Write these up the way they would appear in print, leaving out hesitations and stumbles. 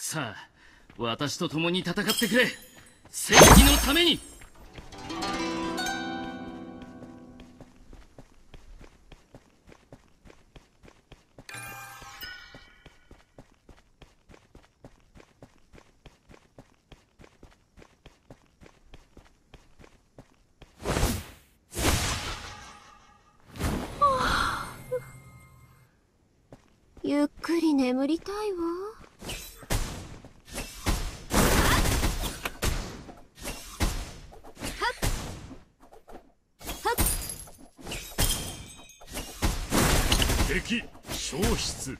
さあ、私と共に戦ってくれ。正義のために。 ゆっくり眠りたいわ。 敵消失。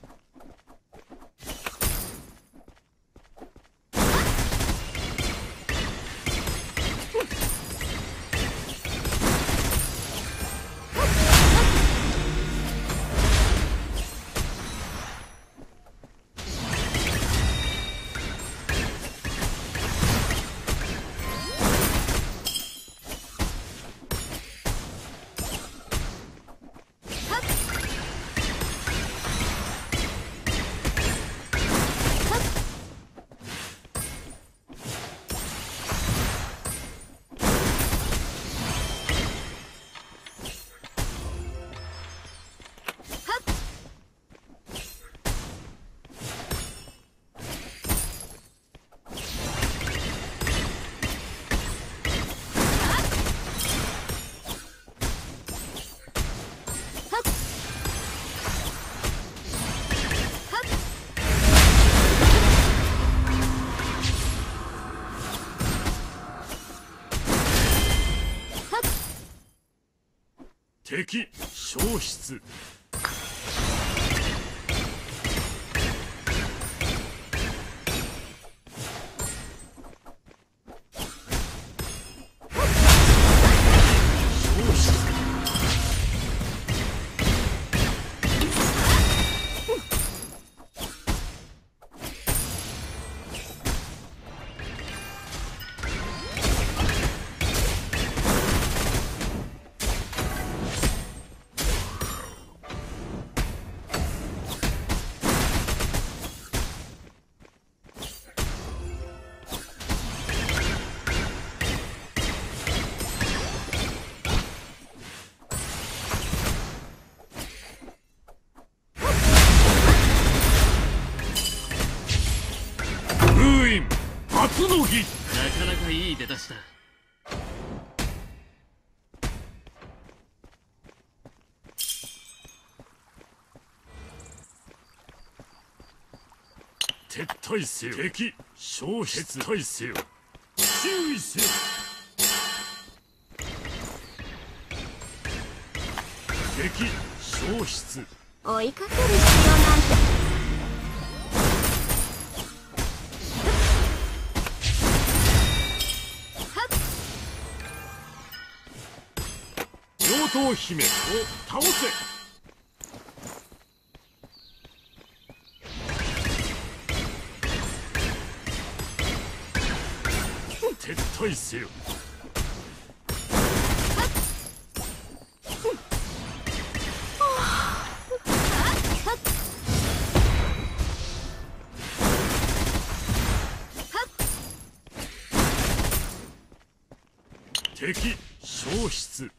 敵消失。初の儀。 なかなかいい出だしだ。 撤退せよ。敵消失。撤退せよ。注意せよ。敵消失。 追いかける必要なんて。 妖刀姫を倒せ。撤退せよ。敵消失。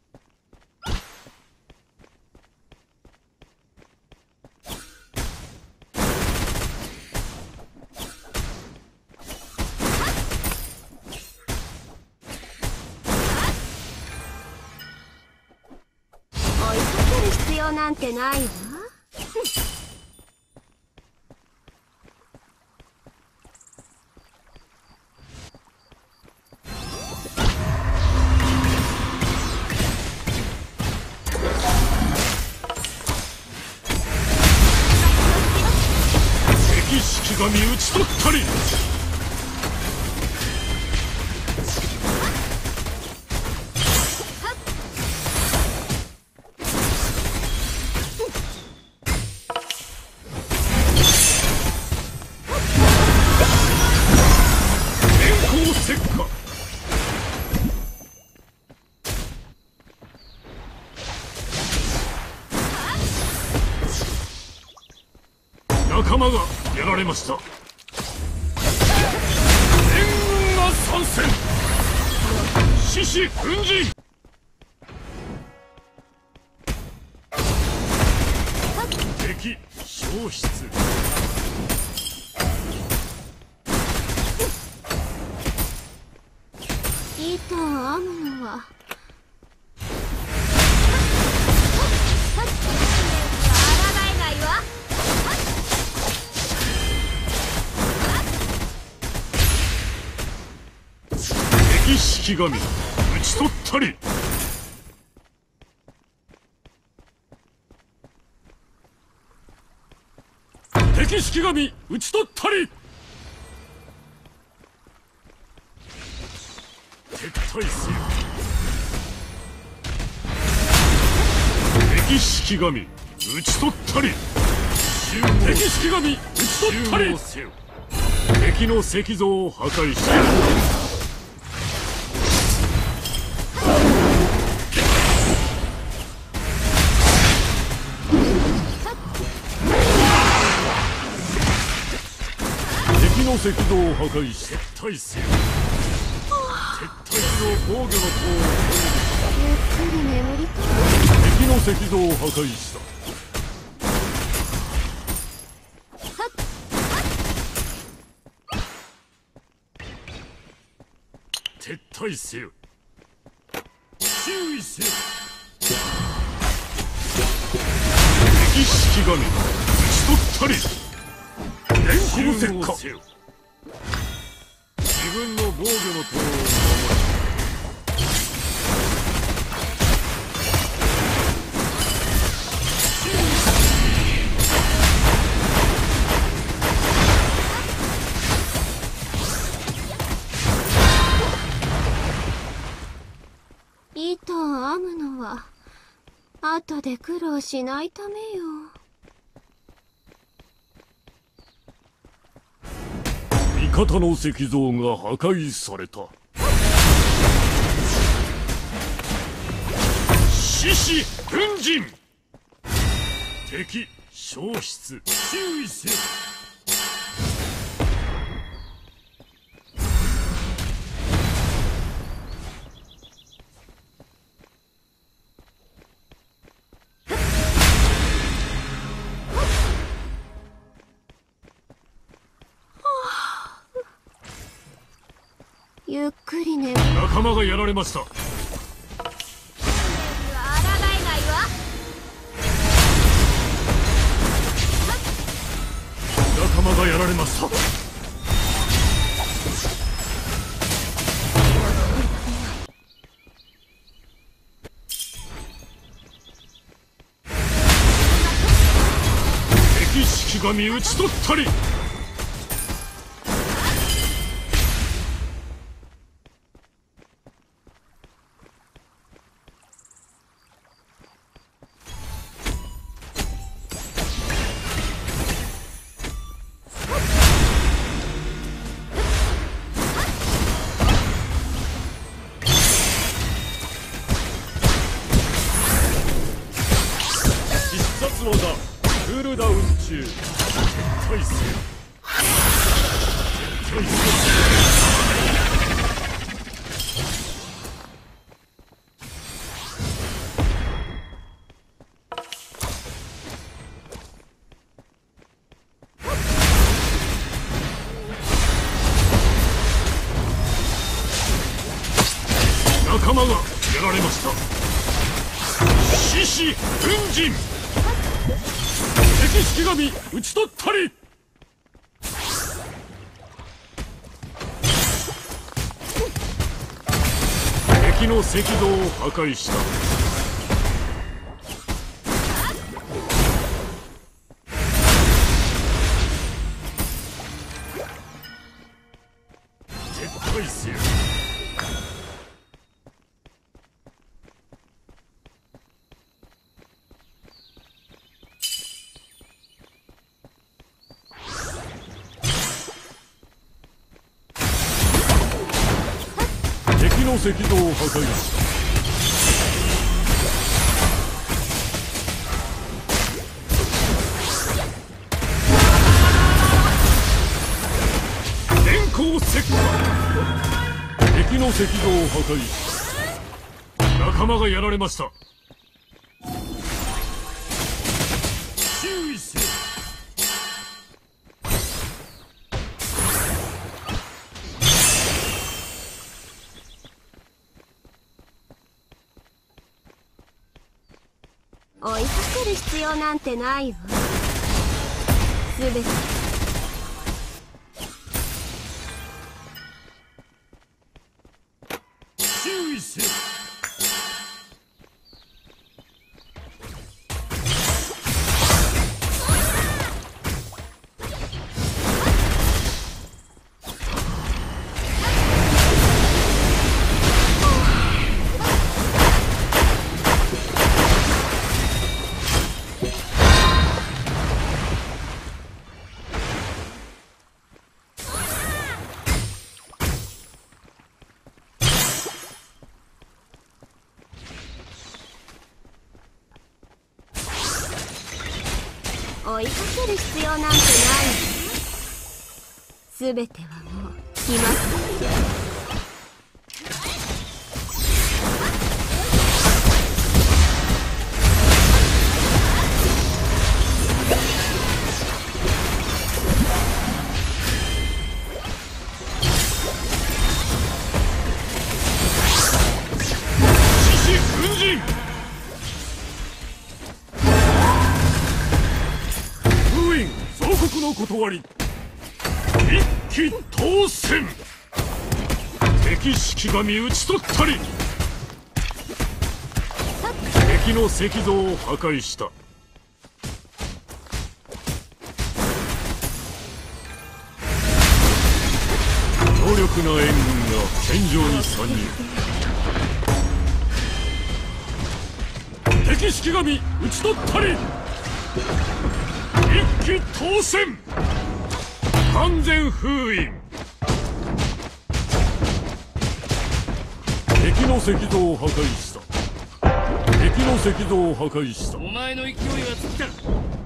必要なんてないわ。 敵式神討ち取ったり。仲間がやられました。 参戦。獅子奮陣。敵消失。 糸を編むのは敵式神討ち取ったり。敵式神討ち取ったり。撤退せよ。敵式神討ち取ったり。敵式神討ち取ったり。敵の石像を破壊してやる。敵の石像を破壊し撤退せよ。撤退の防御の塔をゆっくり眠りたい。 敵の石像を破壊した。撤退せよ。注意せよ。敵式神討ち取ったり。電光石火。自分の防御の塔を守る。 糸を編むのは後で苦労しないためよ。 味方の石像が破壊された。獅子奮陣。敵消失。注意せよ。 ゆっくり眠る。 仲間がやられました。仲間がやられました。敵式神討ち取ったり。必殺技クールダウン中。撤退せよ。撤退せよ。仲間がやられました。獅子奮陣。敵式神討ち取ったり。敵の石像を破壊した。撤退せよ。敵の石像を破壊した。電光石火。 の石像を破壊した仲間がやられました。注意せよ。 追いかける必要なんてないわ。すべて注意せよ。 追いかける必要なんてないわ。すべてはもう決まった。 の断り一騎当選。敵式神討ち取ったり敵の石像を破壊した。強力な援軍が戦場に参入。敵式神討ち取ったり一騎当選。完全封印。敵の石像を破壊した。敵の石像を破壊した。 お前の勢いは尽きた。